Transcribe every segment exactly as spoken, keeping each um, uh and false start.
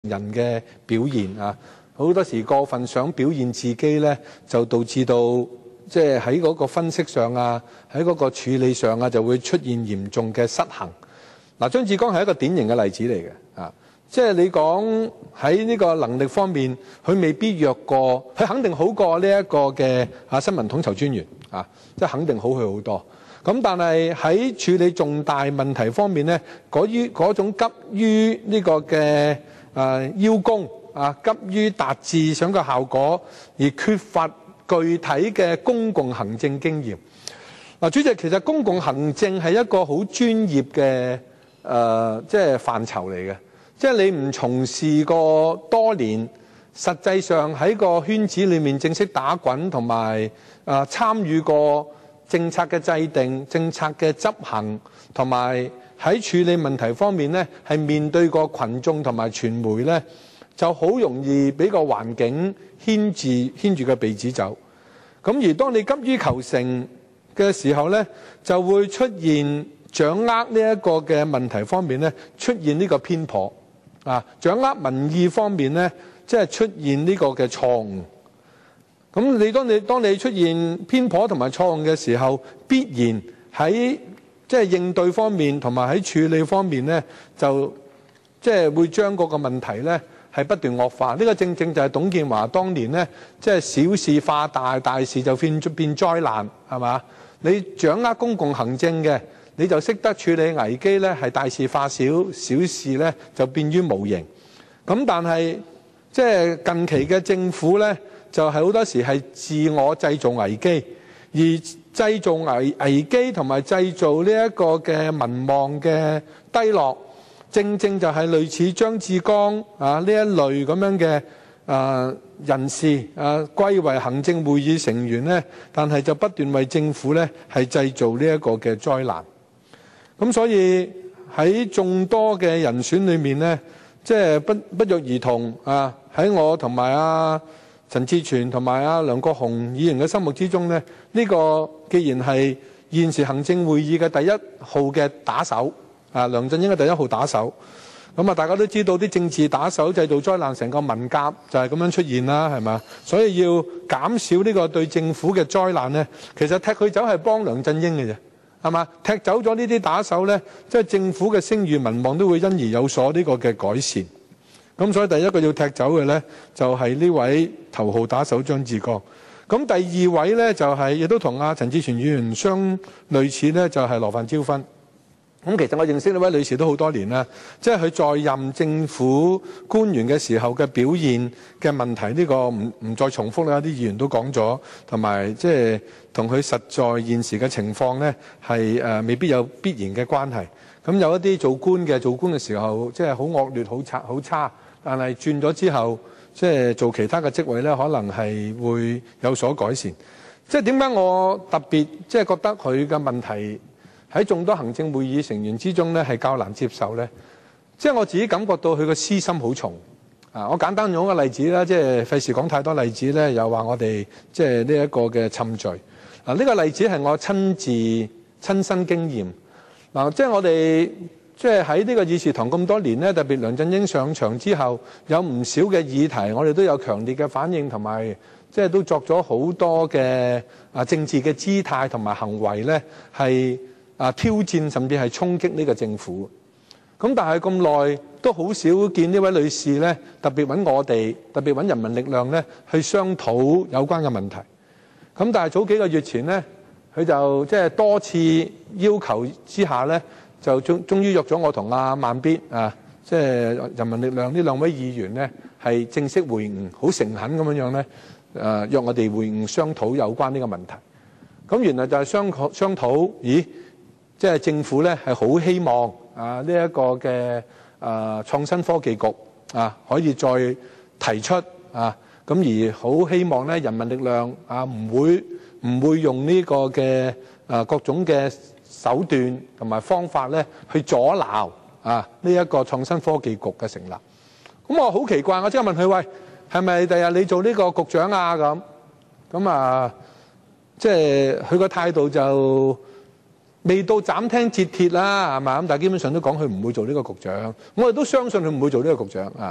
人嘅表現啊。好多時過分想表現自己咧，就導致到即係喺嗰個分析上啊，喺嗰個處理上啊，就會出現嚴重嘅失衡。嗱，張志剛係一個典型嘅例子嚟嘅啊。即係你講喺呢個能力方面，佢未必弱過，佢肯定好過呢一個嘅啊新聞統籌專員啊，即係肯定好佢好多。咁但係喺處理重大問題方面咧，嗰於嗰種急於呢個嘅誒邀功啊，急於達至想個效果，而缺乏具體嘅公共行政經驗。嗱，主席，其實公共行政係一個好專業嘅誒，即係範疇嚟嘅。即係你唔從事過多年，實際上喺個圈子裏面正式打滾，同埋誒參與過政策嘅制定、政策嘅執行，同埋喺處理問題方面呢，係面對過群眾同埋傳媒呢，就好容易俾個環境牽住牽住個鼻子走。咁而當你急於求成嘅時候呢，就會出現掌握呢一個嘅問題方面呢，出現呢個偏頗啊，掌握民意方面呢，即係出現呢個嘅錯誤。咁你當你當你出現偏頗同埋錯誤嘅時候，必然喺即係應對方面同埋喺處理方面呢，就即係會將嗰個問題呢係不斷惡化。呢個正正就係董建華當年呢，即係小事化大，大事就變變災難，係嘛？你掌握公共行政嘅，你就識得處理危機呢，係大事化小，小事呢就變於無形。咁但係即係近期嘅政府呢，就係好多時係自我製造危機，而製造危危機同埋製造呢一個嘅民望嘅低落，正正就係類似張志剛啊呢一類咁樣嘅啊人士啊歸為行政會議成員呢，但係就不斷為政府呢係製造呢一個嘅災難。咁所以喺眾多嘅人選裏面呢，即係不不約而同啊喺我同埋阿陳志全同埋阿梁國雄議員嘅心目之中呢，呢個既然係現時行政會議嘅第一號嘅打手啊，梁振英嘅第一號打手，咁啊大家都知道啲政治打手製造災難，成個文革就係咁樣出現啦，係嘛？所以要減少呢個對政府嘅災難呢，其實踢佢走係幫梁振英嘅啫，係嘛？踢走咗呢啲打手呢，即係政府嘅聲譽民望都會因而有所呢個嘅改善。咁所以第一個要踢走嘅呢，就係呢位頭號打手張志剛。咁第二位呢，就係亦都同阿陳志全議員相類似呢，就係羅范椒芬。咁其實我認識呢位女士都好多年啦，即係佢在任政府官員嘅時候嘅表現嘅問題，呢個唔唔再重複啦，啲議員都講咗，同埋即係同佢實在現時嘅情況呢，係誒未必有必然嘅關係。咁有一啲做官嘅做官嘅時候，即係好惡劣、好差、好差。但係轉咗之後，即係做其他嘅職位呢，可能係會有所改善。即係點解我特別即係覺得佢嘅問題喺眾多行政會議成員之中呢係較難接受呢？即係我自己感覺到佢個私心好重啊！我簡單用一個例子啦，即係費事講太多例子呢，又話我哋即係呢一個嘅侵罪。嗱，呢個例子係我親自親身經驗嗱，即係我哋。即係喺呢個議事堂咁多年呢，特別梁振英上場之後，有唔少嘅議題，我哋都有強烈嘅反應，同埋即係都作咗好多嘅啊政治嘅姿態同埋行為呢，係啊挑戰甚至係衝擊呢個政府。咁但係咁耐都好少見呢位女士呢，特別揾我哋，特別揾人民力量呢去商討有關嘅問題。咁但係早幾個月前呢，佢就即係多次要求之下呢。就終終於約咗我同阿慢必啊，即係人民力量呢兩位議員呢，係正式會晤，好誠懇咁樣樣呢，誒約我哋會晤商討有關呢個問題。咁原來就係商商討，咦，即係政府呢係好希望啊呢一個嘅誒創新科技局啊可以再提出啊，咁而好希望呢人民力量啊唔會唔會用呢個嘅誒各種嘅手段同埋方法咧，去阻撓啊呢一個創新科技局嘅成立。咁我好奇怪，我即刻問佢：喂，係咪第日你做呢個局長啊？咁咁啊，即係佢個態度就未到斬釘截鐵啦，係嘛？咁但係基本上都講佢唔會做呢個局長。我哋都相信佢唔會做呢個局長啊。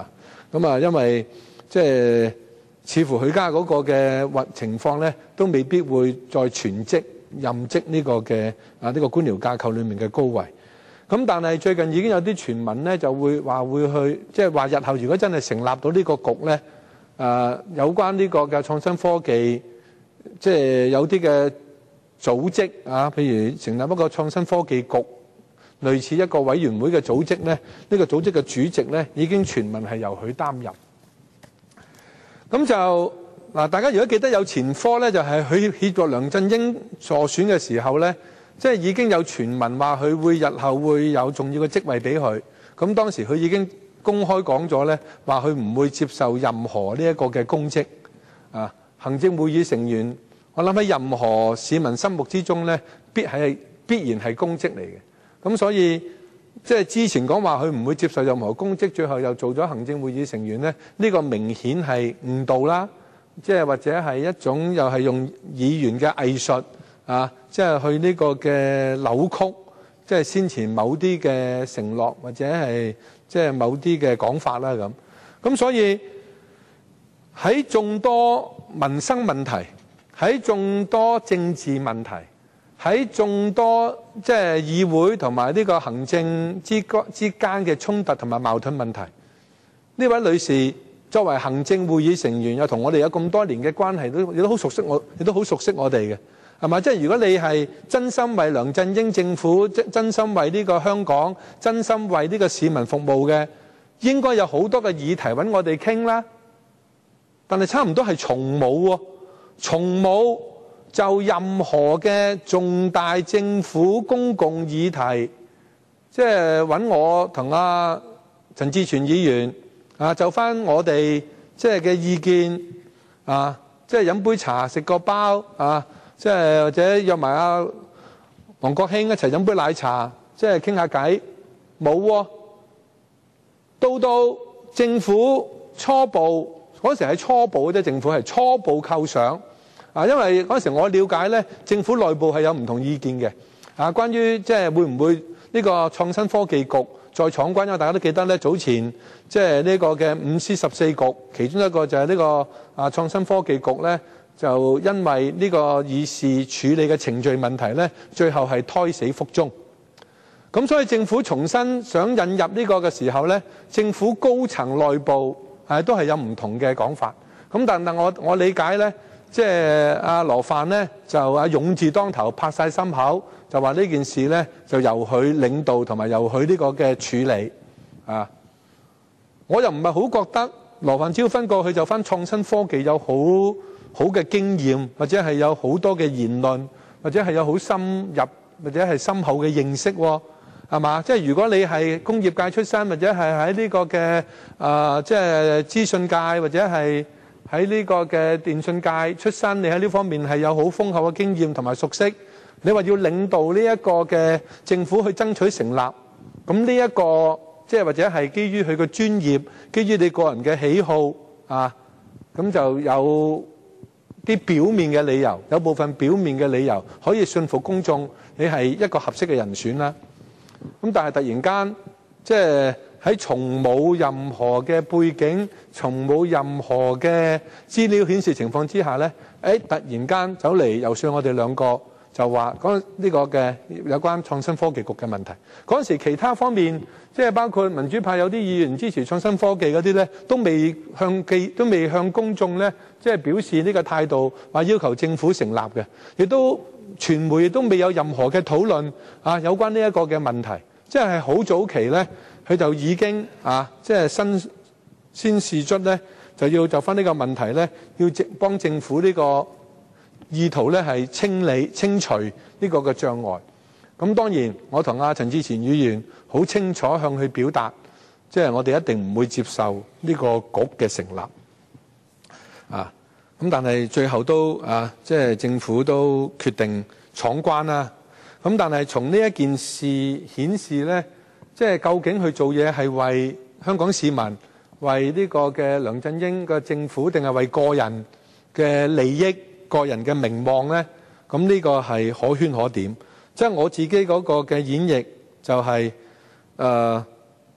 咁啊，因為即係似乎佢家嗰個嘅情況咧，都未必會再全職任職呢個嘅啊呢個官僚架構裏面嘅高位。咁但係最近已經有啲傳聞咧，就會話會去，即係話日後如果真係成立到呢個局咧，誒有關呢個嘅創新科技，即係有啲嘅組織啊，譬如成立一個創新科技局，類似一個委員會嘅組織咧，呢個組織嘅主席咧已經傳聞係由佢擔任。咁就嗱，大家如果記得有前科咧，就係佢協助梁振英助選嘅時候咧。即係已經有傳聞話佢會日後會有重要嘅職位俾佢，咁當時佢已經公開講咗咧，話佢唔會接受任何呢一個嘅公職啊。行政會議成員，我諗喺任何市民心目之中咧，必係必然係公職嚟嘅。咁所以即係之前講話佢唔會接受任何公職，最後又做咗行政會議成員咧，呢個明顯係誤導啦，即係或者係一種又係用議員嘅藝術。啊，即係去呢個嘅扭曲，即係先前某啲嘅承諾，或者係即係某啲嘅講法啦咁。咁所以喺眾多民生問題，喺眾多政治問題，喺眾多即係議會同埋呢個行政之之間嘅衝突同埋矛盾問題，呢位女士作為行政會議成員，又同我哋有咁多年嘅關係，都亦都好熟悉我，亦都好熟悉我哋嘅。係嘛？即係如果你係真心為梁振英政府、真心為呢個香港、真心為呢個市民服務嘅，應該有好多嘅議題揾我哋傾啦。但係差唔多係從冇喎，從冇就任何嘅重大政府公共議題，即係揾我同阿陳志全議員啊，就翻我哋即係嘅意見啊，即係飲杯茶、食個包啊。即係或者約埋阿王國興一齊飲杯奶茶，即係傾下偈，冇喎。到到政府初步嗰時係初步嘅啫，政府係初步構想啊，因為嗰時我了解咧，政府內部係有唔同意見嘅啊，關於即係會唔會呢個創新科技局再闖關，因為大家都記得咧，早前即係呢個嘅五司十四局，其中一個就係呢個啊創新科技局咧。就因為呢個議事處理嘅程序問題呢，最後係胎死腹中。咁所以政府重新想引入呢個嘅時候呢，政府高層內部係都係有唔同嘅講法。咁但係我我理解呢，即係阿羅范呢，就阿勇字當頭，拍晒心口，就話呢件事呢，就由佢領導同埋由佢呢個嘅處理啊。我又唔係好覺得羅范椒芬過去就返創新科技有好好嘅經驗，或者係有好多嘅言論，或者係有好深入或者係深厚嘅認識喎，係嘛？即係如果你係工業界出身，或者係喺呢個嘅啊，即係資訊界，或者係喺呢個嘅電訊界出身，你喺呢方面係有好豐厚嘅經驗同埋熟悉。你話要領導呢一個嘅政府去爭取成立，咁呢一個即係或者係基於佢嘅專業，基於你個人嘅喜好啊，咁就有啲表面嘅理由，有部分表面嘅理由可以說服公眾，你係一個合適嘅人選啦。咁但係突然間，即係喺從冇任何嘅背景，從冇任何嘅資料顯示情況之下呢，誒突然間走嚟游說我哋兩個，就話講呢個嘅有關創新科技局嘅問題。嗰陣時其他方面，即係包括民主派有啲議員支持創新科技嗰啲呢，都未向記都未向公眾呢，即係表示呢個態度，話要求政府成立嘅，亦都傳媒亦都未有任何嘅討論啊，有關呢一個嘅問題，即係好早期呢，佢就已經啊，即係新先示出呢，就要就翻呢個問題呢，要政幫政府呢個意圖呢係清理清除呢個嘅障礙。咁當然，我同阿陳志全議員好清楚向佢表達，即係我哋一定唔會接受呢個局嘅成立。啊，咁但係最後都啊，即係政府都決定闖關啦。咁但係從呢一件事顯示呢，即係究竟佢做嘢係為香港市民、為呢個嘅梁振英嘅政府，定係為個人嘅利益、個人嘅名望呢？咁呢個係可圈可點。即係我自己嗰個嘅演繹就係、是、誒、呃，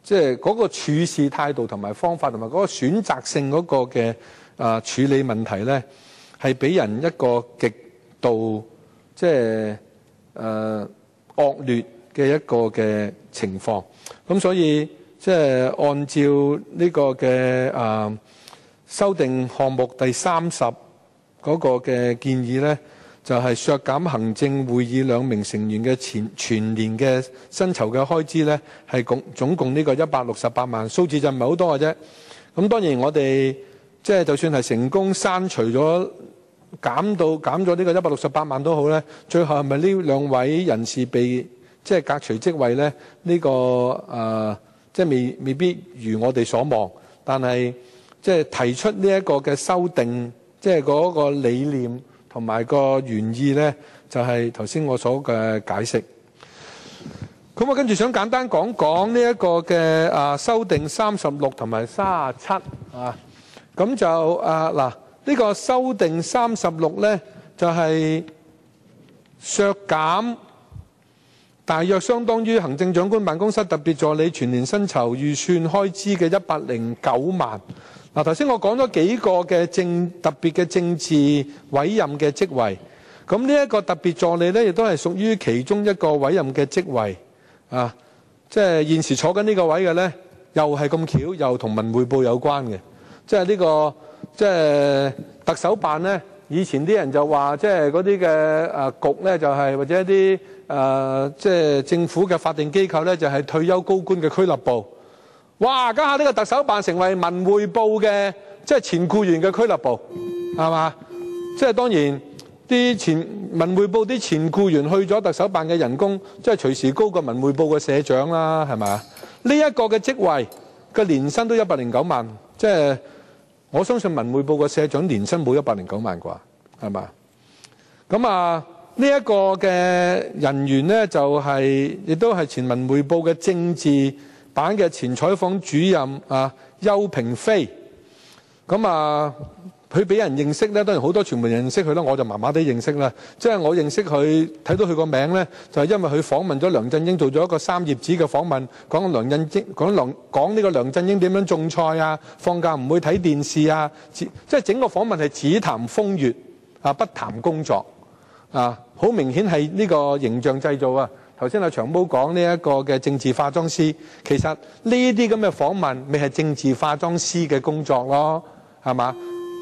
即係嗰個處事態度同埋方法同埋嗰個選擇性嗰個嘅啊處理問題咧，係俾人一個極度即係誒惡劣嘅一個嘅情況。咁所以即係按照呢個嘅啊修訂項目第三十嗰個嘅建議咧，就係削減行政會議兩名成員嘅全全年嘅薪酬嘅開支咧，係共總共呢個一百六十八萬，數字就唔係好多嘅啫。咁當然我哋即係就算係成功刪除咗減到減咗呢個一百六十八萬都好咧，最後係咪呢兩位人士被即係革除職位咧？呢個誒即係未未必如我哋所望，但係即係提出呢一個嘅修訂，即係嗰個理念同埋個原意咧，就係頭先我所嘅解釋。咁我跟住想簡單講講呢一個嘅啊修訂三十六同埋三十七啊，咁就啊嗱呢個修訂三十六咧就係削減大約相當於行政長官辦公室特別助理全年薪酬預算開支嘅一百零九萬。嗱，頭先我講咗幾個嘅政特別嘅政治委任嘅職位，咁呢一個特別助理咧，亦都係屬於其中一個委任嘅職位啊。即係現時坐緊呢個位嘅咧，又係咁巧，又同文匯報有關嘅。即係呢個即係特首辦咧，以前啲人就話，即係嗰啲嘅誒局咧，就係或者一啲誒即係政府嘅法定機構咧，就係退休高官嘅俱樂部。哇！家下呢個特首辦成為文匯報嘅即係前僱員嘅俱樂部，係嘛？即係當然啲前文匯報啲前僱員去咗特首辦嘅人工，即係隨時高過文匯報嘅社長啦，係咪？呢一個嘅職位嘅年薪都一百零九萬，即係我相信文匯報嘅社長年薪冇一百零九萬啩，係嘛？咁啊，呢一個嘅人員呢，就係亦都係前文匯報嘅政治版嘅前採訪主任啊，邱平飛。咁啊，佢俾人認識咧，當然好多傳媒人認識佢啦，我就麻麻地認識啦。即係我認識佢，睇到佢個名咧，就係因為佢訪問咗梁振英，做咗一個三頁紙嘅訪問，講梁振英講梁講呢個梁振英點樣種菜啊，放假唔會睇電視啊，即係整個訪問係只談風月啊，不談工作啊，好明顯係呢個形象製造啊。頭先阿長毛講呢一個嘅政治化妝師，其實呢啲咁嘅訪問，咪係政治化妝師嘅工作咯，係嘛？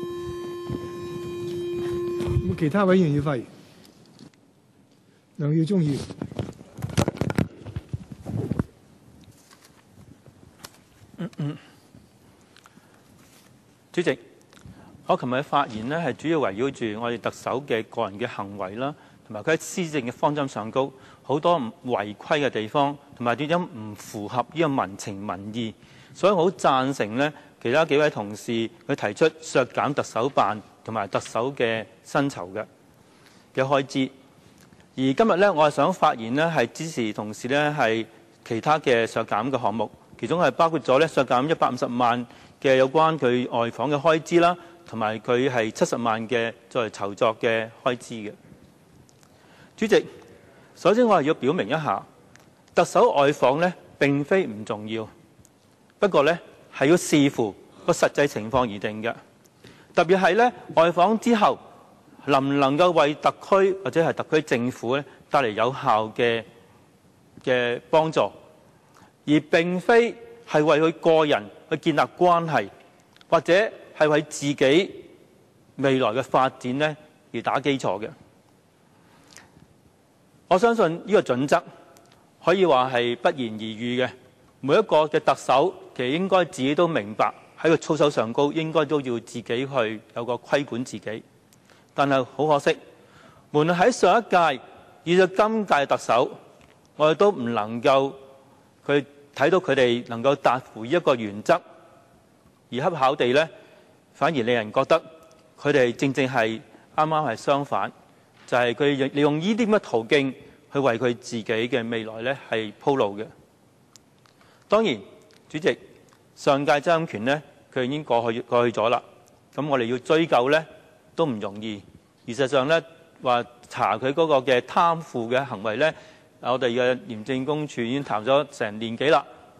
咁其他委員要發言，梁耀忠議員。 嗯嗯，主席，我琴日發言呢係主要圍繞住我哋特首嘅個人嘅行為啦，同埋佢喺施政嘅方針上高好多唔違規嘅地方，同埋點樣唔符合呢個民情民意，所以我好贊成呢其他幾位同事佢提出削減特首辦同埋特首嘅薪酬嘅嘅開支。而今日呢，我係想發言呢係支持同事呢係其他嘅削減嘅項目，其中係包括咗呢削減一百五十萬嘅有關佢外訪嘅開支啦，同埋佢係七十萬嘅作為籌作嘅開支嘅。主席，首先我係要表明一下，特首外訪呢並非唔重要，不過呢係要視乎個實際情況而定嘅。特別係呢外訪之後，能唔能夠為特區或者係特區政府呢帶嚟有效嘅嘅幫助，而並非係為佢個人去建立關係，或者係為自己未來嘅發展呢而打基礎嘅。我相信呢個準則可以話係不言而喻嘅。每一個嘅特首其實應該自己都明白喺個操守上高，應該都要自己去有個規管自己。但係好可惜，無論喺上一屆以至今屆特首，我哋都唔能夠佢睇到佢哋能夠達乎一個原則，而恰巧地呢，反而令人覺得佢哋正正係啱啱係相反。就係佢利用呢啲咁嘅途徑去為佢自己嘅未來呢係鋪路嘅。當然，主席，上屆曾蔭權呢，佢已經過去過去咗啦。咁我哋要追究呢都唔容易。事實上呢，話查佢嗰個嘅貪腐嘅行為呢，我哋嘅廉政公署已經談咗成年幾啦，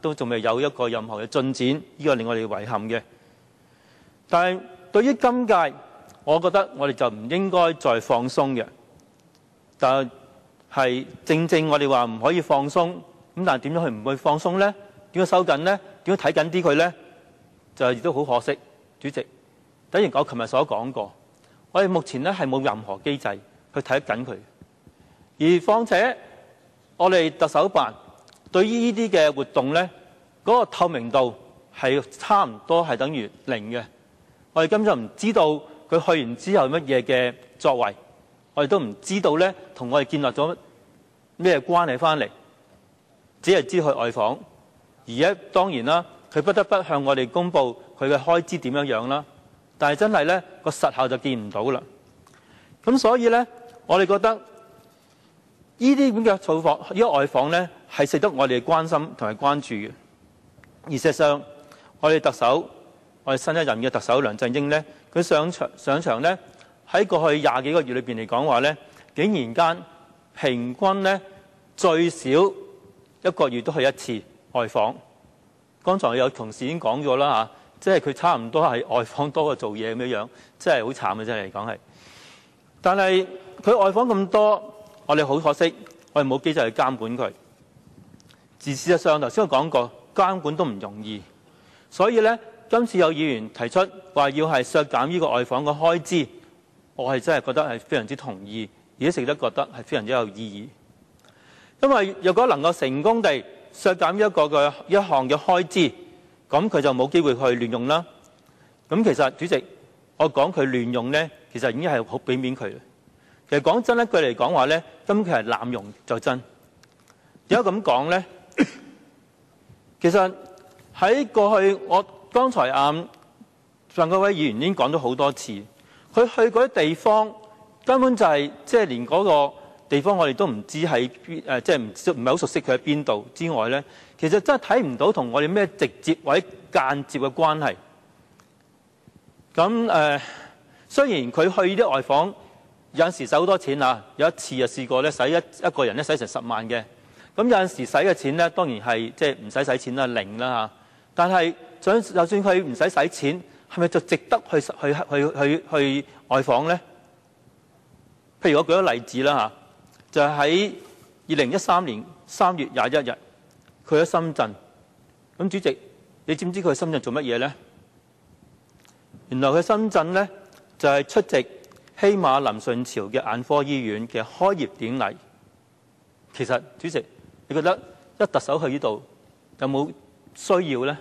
都仲未有一個任何嘅進展，呢個令我哋遺憾嘅。但係對於今屆，我覺得我哋就唔應該再放鬆嘅。但係正正我哋話唔可以放鬆，咁但係點樣去唔去放鬆呢？點樣收緊呢？點樣睇緊啲佢呢？就亦都好可惜，主席。等於我琴日所講過，我哋目前呢係冇任何機制去睇緊佢，而況且我哋特首辦對於呢啲嘅活動呢，嗰個透明度係差唔多係等於零嘅。我哋根本就唔知道佢去完之後乜嘢嘅作為。我哋都唔知道咧，同我哋建立咗咩關係翻嚟，只係知去外訪。而家當然啦，佢不得不向我哋公佈佢嘅開支點樣樣啦。但係真係咧個實效就見唔到啦。咁所以咧，我哋覺得呢啲咁嘅造訪、呢個外訪咧，係值得我哋關心同埋關注嘅。而事實上，我哋特首，我哋新一任嘅特首梁振英咧，佢上場上場咧。喺過去廿幾個月裏邊嚟講話咧，竟然間平均咧最少一個月都去一次外訪。剛才有同事已經講咗啦嚇，即係佢差唔多係外訪多過做嘢咁樣樣，真係好慘嘅真係嚟講係。但係佢外訪咁多，我哋好可惜，我哋冇機制去監管佢。而事實上頭先我講過，監管都唔容易，所以咧今次有議員提出話要係削減呢個外訪嘅開支。我係真係覺得係非常之同意，而且亦都覺得係非常之有意義。因為如果能夠成功地削減一個嘅一項嘅開支，咁佢就冇機會去亂用啦。咁其實主席，我講佢亂用呢，其實已經係好俾面佢。其實講真一句嚟講話呢，根本佢係濫用就真。點解咁講呢？其實喺過去，我剛才啊上嗰位議員已經講咗好多次。佢去嗰啲地方根本就係即係連嗰個地方我哋都唔知喺邊誒，即係唔唔係好熟悉佢喺邊度之外咧，其實真係睇唔到同我哋咩直接或者間接嘅關係。咁誒、呃，雖然佢去啲外訪有陣時使好多錢啊，有一次就試過咧使一一個人咧使成十萬嘅。咁有陣時使嘅錢咧當然係即係唔使使錢啦，零啦嚇。但係就就算佢唔使使錢。係咪就值得去去去去去外訪呢？譬如我舉個例子啦嚇，就係喺二零一三年三月廿一日，佢喺深圳。咁主席，你知唔知佢喺深圳做乜嘢呢？原來佢喺深圳呢，就係出席希瑪林順潮嘅眼科醫院嘅開業典禮。其實主席，你覺得一特首去呢度有冇需要呢？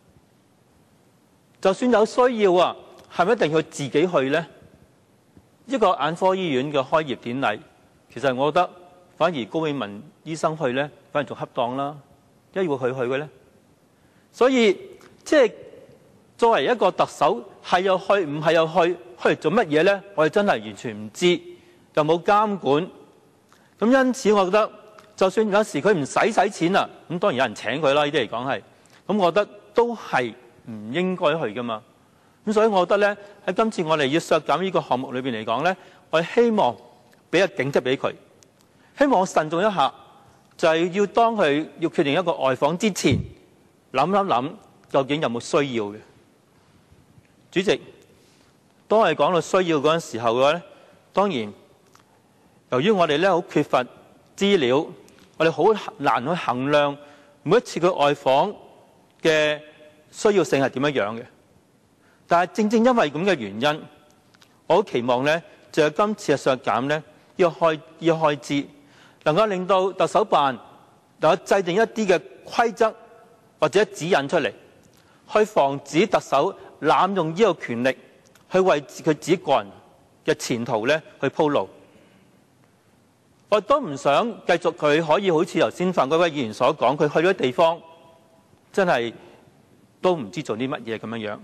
就算有需要啊，係咪一定要自己去呢？一個眼科醫院嘅開業典禮，其實我覺得反而高永文醫生去呢，反而仲恰當啦。點解要佢去嘅呢？所以即係作為一個特首，係又去，唔係又去，去嚟做乜嘢呢？我哋真係完全唔知，又冇監管。咁因此，我覺得就算有時佢唔使使錢啊，咁當然有人請佢啦。呢啲嚟講係，咁我覺得都係唔應該去噶嘛。咁所以我覺得咧，喺今次我哋要削減呢個項目裏邊嚟講咧，我哋希望俾個警惕俾佢，希望我慎重一下，就係要當佢要決定一個外訪之前，諗一諗究竟有冇需要嘅。主席，當我哋講到需要嗰陣時候嘅話咧，當然由於我哋咧好缺乏資料，我哋好難去衡量每一次佢外訪嘅需要性係點樣樣嘅。但係正正因為咁嘅原因，我好期望咧，就係今次嘅削減咧，呢個開呢個開支，能夠令到特首辦能夠制定一啲嘅規則或者指引出嚟，去防止特首濫用呢個權力，去為佢自己個人嘅前途咧去鋪路。我都唔想繼續佢可以好似頭先范國威議員所講，佢去咗地方真係都唔知做啲乜嘢咁樣樣。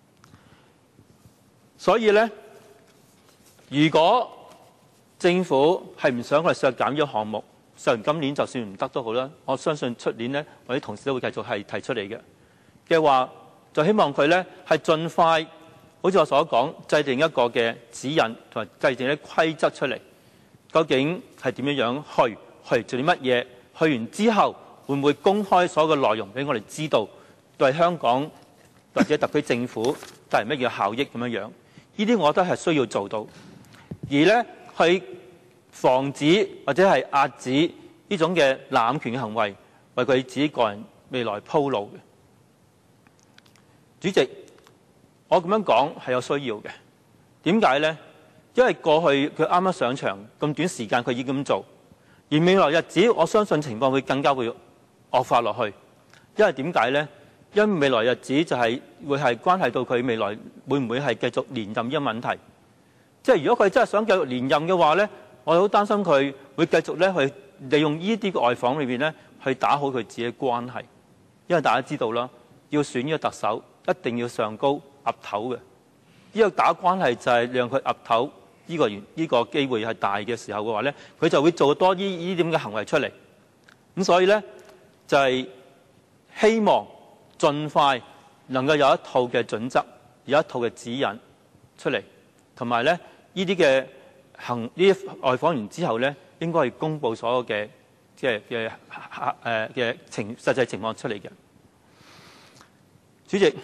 所以咧，如果政府係唔想去削減呢個項目，削完今年就算唔得都好啦，我相信出年咧，我啲同事都會繼續係提出嚟嘅嘅話，就希望佢咧係盡快，好似我所講，制定一個嘅指引同埋制定啲規則出嚟，究竟係點樣樣去去做啲乜嘢？去完之後會唔會公開所有嘅內容俾我哋知道，對香港或者特區政府帶嚟乜嘢效益咁樣樣？呢啲我覺得係需要做到，而呢，去防止或者係壓止呢種嘅濫權嘅行為，為佢自己個人未來鋪路嘅。主席，我咁樣講係有需要嘅。點解呢？因為過去佢啱啱上場咁短時間，佢已經咁做，而未來日子我相信情況會更加會惡化落去。因為點解呢？因為未來日子就係會係關係到佢未來會唔會係繼續連任呢個問題。即係如果佢真係想繼續連任嘅話呢，我好擔心佢會繼續咧去利用呢啲外訪裏邊咧去打好佢自己嘅關係。因為大家知道啦，要選呢個特首一定要上高岌頭嘅。呢個打關係就係讓佢岌頭，呢個原呢個機會係大嘅時候嘅話咧，佢就會做多啲呢啲咁嘅行為出嚟。咁所以咧就係希望盡快能夠有一套嘅準則，有一套嘅指引出嚟，同埋咧呢啲嘅行呢啲外訪完之後咧，應該係公佈所有嘅即係嘅誒嘅情實際情況出嚟嘅。主席，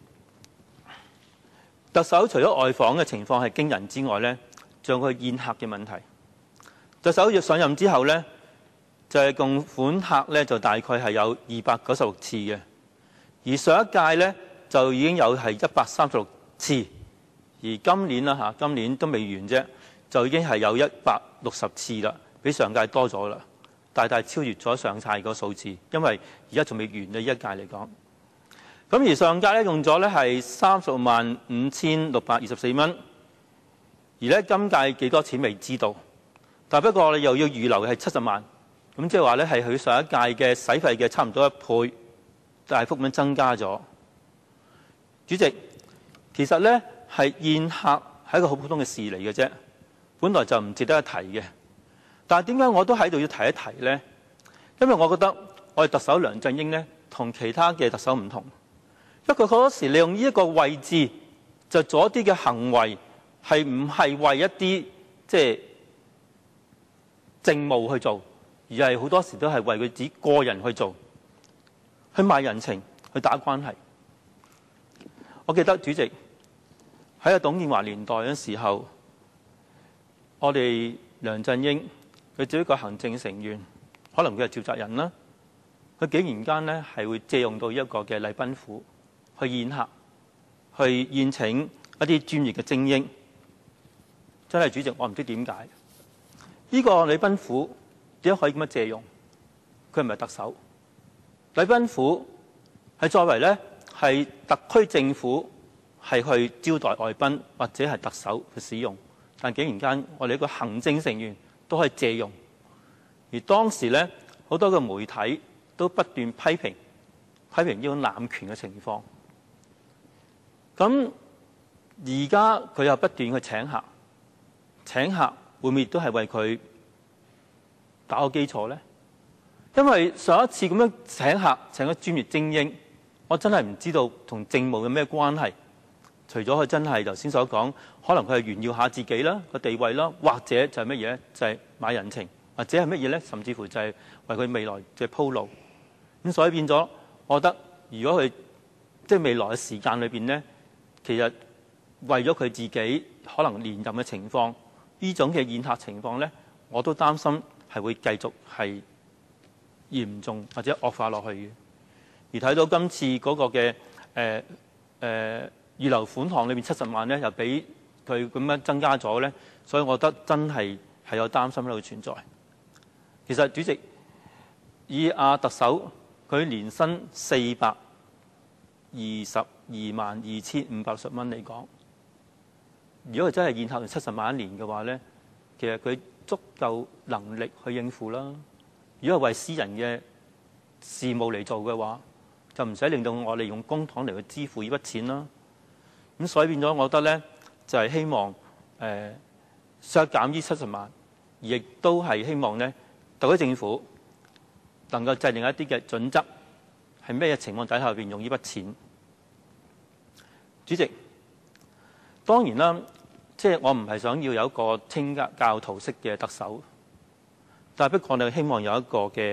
特首除咗外訪嘅情況係驚人之外咧，仲有佢宴客嘅問題。特首要上任之後咧，就係共款客咧就大概係有二百九十六次嘅，而上一屆咧就已經有係一百三十六次，而今年啦嚇，今年都未完啫，就已經係有一百六十次啦，比上屆多咗啦，大大超越咗上屆個數字，因為而家仲未完嘅呢一屆嚟講。咁而上屆咧用咗咧係三十萬五千六百二十四蚊，而咧今屆幾多錢未知道，但不過我哋又要預留係七十萬，咁即係話咧係佢上一屆嘅使費嘅差唔多一倍，大幅咁增加咗。主席，其實咧係宴客係一個好普通嘅事嚟嘅啫，本來就唔值得一提嘅。但係點解我都喺度要提一提咧？因為我覺得我哋特首梁振英咧同其他嘅特首唔同。因為佢好多時利用呢一個位置，就做一啲嘅行為，係唔係為一啲即係政務去做，而係好多時都係為佢自己個人去做，去賣人情，去打關係。我記得主席喺董建華年代嘅時候，我哋梁振英佢做一個行政成員，可能佢係召集人啦，佢竟然間呢係會借用到一個嘅禮賓府。去宴客，去宴請一啲專業嘅精英，真係主席，我唔知點解呢個禮賓府點解可以咁樣借用？佢唔係特首，禮賓府係作為咧係特區政府係去招待外賓或者係特首去使用，但竟然間我哋一個行政成員都可以借用，而當時咧好多嘅媒體都不斷批評批評呢種濫權嘅情況。咁而家佢又不斷去請客，請客會唔會都係為佢打個基礎呢？因為上一次咁樣請客請咗專業精英，我真係唔知道同政務有咩關係。除咗佢真係頭先所講，可能佢係炫耀下自己啦個地位啦，或者就係乜嘢就係買人情，或者係乜嘢呢？甚至乎就係為佢未來嘅鋪路。咁所以變咗，我覺得如果佢即係未來嘅時間裏邊呢。其實為咗佢自己可能連任嘅情況，呢種嘅宴客情況呢，我都擔心係會繼續係嚴重或者惡化落去嘅。而睇到今次嗰個嘅誒誒預留款項裏面七十萬呢，又俾佢咁樣增加咗呢，所以我覺得真係係有擔心喺度存在。其實主席以阿特首佢年薪四百二十二萬二千五百六十蚊嚟講，如果佢真係宴客七十萬一年嘅話呢，其實佢足夠能力去應付啦。如果係為私人嘅事務嚟做嘅話，就唔使令到我哋用公帑嚟去支付呢筆錢啦。咁所以變咗，我覺得呢，就係、是、希望誒削減呢七十萬，亦都係希望呢特區政府能夠制定一啲嘅準則。係咩情況底下邊用呢筆錢？主席，當然啦，即係我唔係想要有一個清教徒式嘅特首，但係不過我哋希望有一個嘅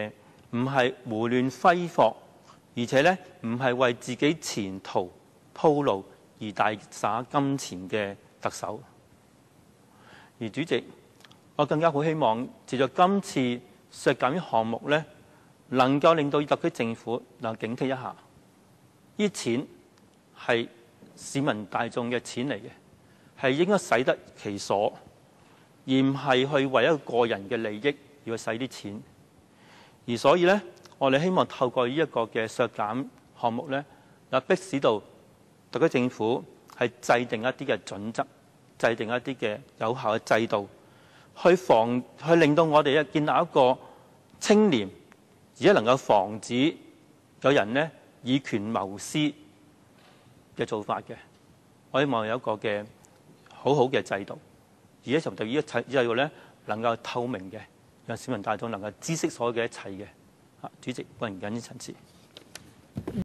唔係胡亂揮霍，而且呢唔係為自己前途鋪路而大灑金錢嘅特首。而主席，我更加好希望藉着今次削減項目呢，能夠令到特區政府能夠警惕一下，呢啲錢係市民大眾嘅錢嚟嘅，係應該使得其所，而唔係去為一個個人嘅利益而去使啲錢。而所以呢，我哋希望透過呢一個嘅削減項目呢，嗱迫使到特區政府係制定一啲嘅準則，制定一啲嘅有效嘅制度，去防去令到我哋建立一個清廉，而且能夠防止有人呢以權謀私嘅做法嘅。我希望有一個嘅好好嘅制度，而且就呢一切制度呢能夠透明嘅，讓市民大眾能夠知悉所有嘅一切嘅。啊，主席，我謹此陳辭。